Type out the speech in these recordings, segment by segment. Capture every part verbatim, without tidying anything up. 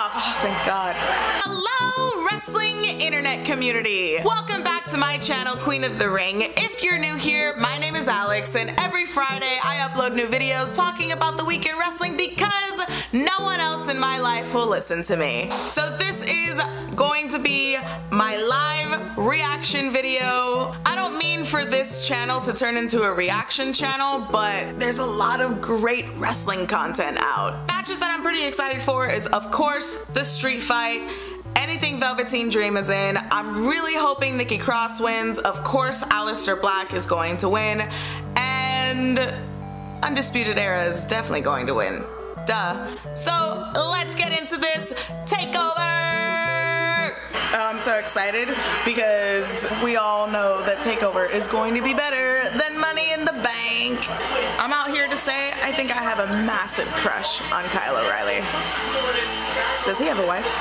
off. Oh, thank God. Hello, wrestling internet community. Welcome back to my channel, Queen of the Ring. If you're new here, my name is Alex, and every Friday I upload new videos talking about the week in wrestling because no one else in my life will listen to me. So this is going to be my live reaction video. I don't mean for this channel to turn into a reaction channel, but there's a lot of great wrestling content out. Matches that I'm pretty excited for is, of course, the street fight. Anything Velveteen Dream is in. I'm really hoping Nikki Cross wins. Of course, Aleister Black is going to win. And Undisputed Era is definitely going to win. Duh. So let's get into this takeover! I'm so excited because we all know that TakeOver is going to be better than Money in the Bank. I'm out here to say I think I have a massive crush on Kyle O'Reilly. Does he have a wife?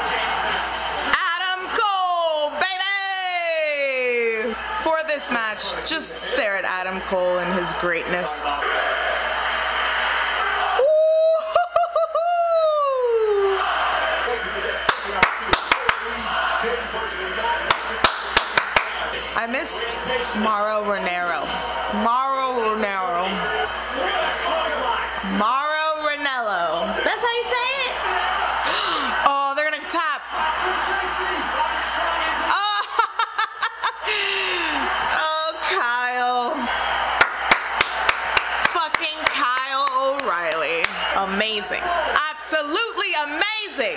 Adam Cole, baby! For this match, just stare at Adam Cole and his greatness. I miss Mauro Ranallo. Mauro Ranallo. Mauro Ranallo. That's how you say it? Oh, they're gonna tap. Oh, oh Kyle. Fucking Kyle O'Reilly. Amazing. Absolutely amazing.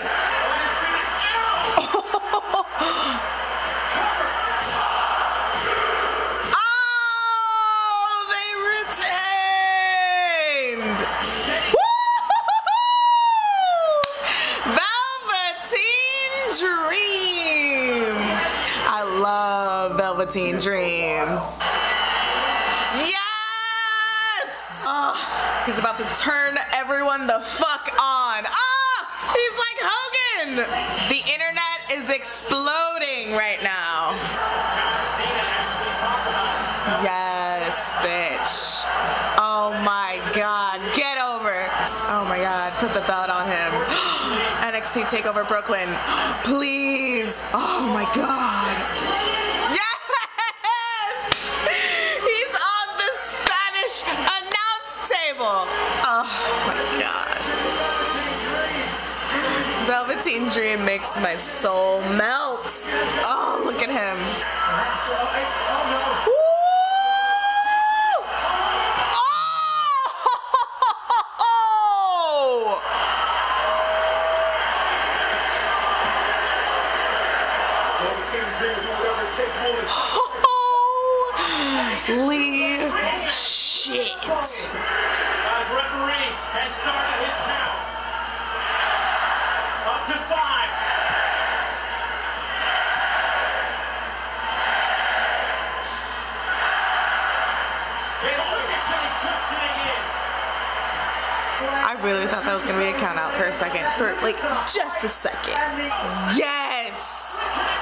Velveteen Dream. Yes! Oh, he's about to turn everyone the fuck on. Ah! He's like Hogan! The internet is exploding right now. Yes, bitch. Oh my God. Get over. Oh my God. Put the belt on him. N X T TakeOver Brooklyn. Please. Oh my God. Oh my God. Velveteen Dream makes my soul melt. Oh, look at him. Woo! Oh! Holy shit. Referee has started his count. Up to five. I really thought that was going to be a count out for a second. For like just a second. Yes!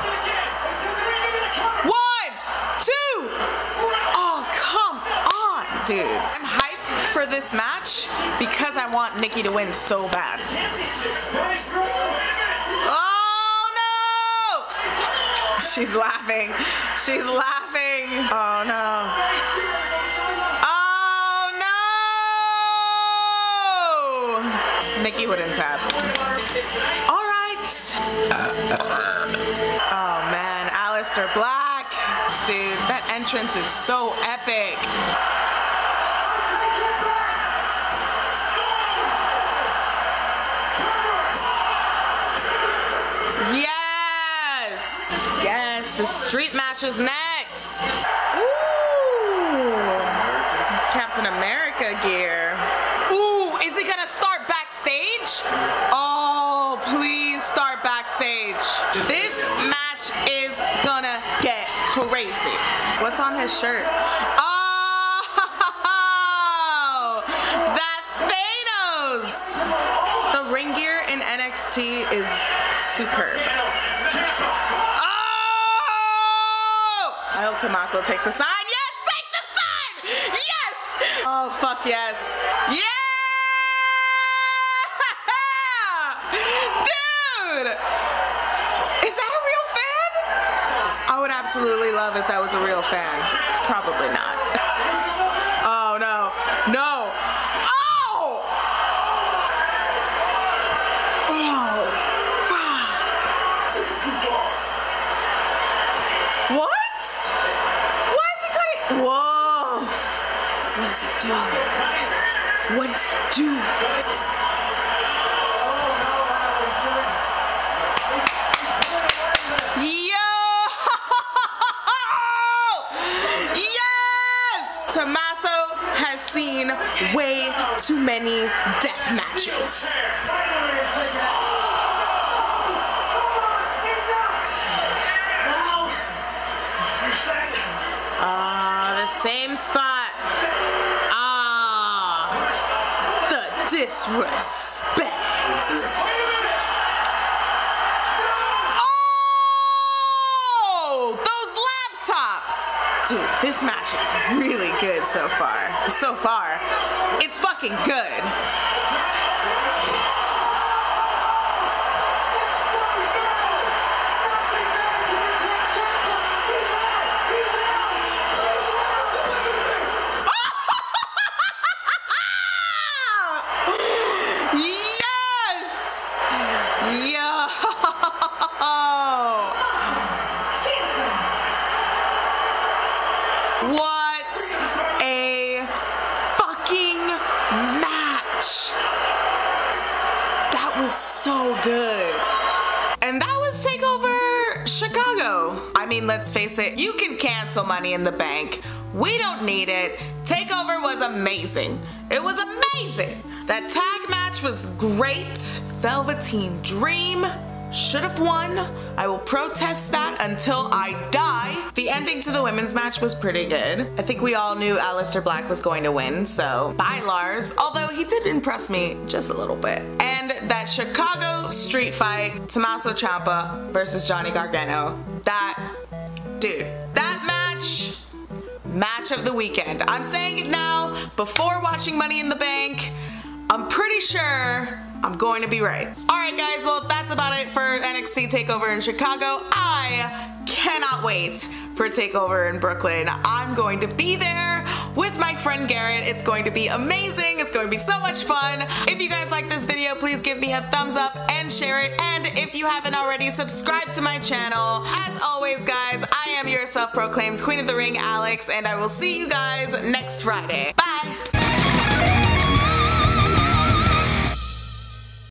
One! Two! Oh, come on, dude. I'm hyped for this match because I want Nikki to win so bad. Oh no! She's laughing. She's laughing. Oh no. Oh no! Nikki wouldn't tap. All right. Oh man, Aleister Black. Dude, that entrance is so epic. The street match is next. Ooh, Captain America gear. Ooh, is he gonna start backstage? Oh, please start backstage. This match is gonna get crazy. What's on his shirt? Oh, that Thanos. The ring gear in N X T is superb. I hope Tommaso takes the sign. Yes, take the sign! Yes! Oh, fuck yes. Yeah! Dude! absolutely love if that was a real fan. Probably not. Oh no, no. Oh! Oh, fuck. This is too far. What? Why is he cutting? Whoa. What is he doing? What is he doing? Tommaso has seen way too many death matches. Ah, uh, the same spot. Ah, the disrespect. Oh, those laptops. Dude, this match is really good so far. So far, it's fucking good. Yes! Yo! What a fucking match! That was so good. And that was TakeOver Chicago. I mean, let's face it, you can cancel Money in the Bank. We don't need it. TakeOver was amazing. It was amazing. That tag match was great. Velveteen Dream should have won. I will protest that until I die. The ending to the women's match was pretty good. I think we all knew Aleister Black was going to win, so bye Lars. Although he did impress me just a little bit. And that Chicago street fight, Tommaso Ciampa versus Johnny Gargano. That, dude, that match, match of the weekend. I'm saying it now, before watching Money in the Bank. I'm pretty sure I'm going to be right. Alright guys, well that's about it for N X T TakeOver in Chicago. I cannot wait for TakeOver in Brooklyn. I'm going to be there with my friend Garrett. It's going to be amazing. It's going to be so much fun. If you guys like this video, please give me a thumbs up and share it. And if you haven't already, subscribe to my channel. As always guys, I am your self-proclaimed Queen of the Ring, Alex, and I will see you guys next Friday. Bye!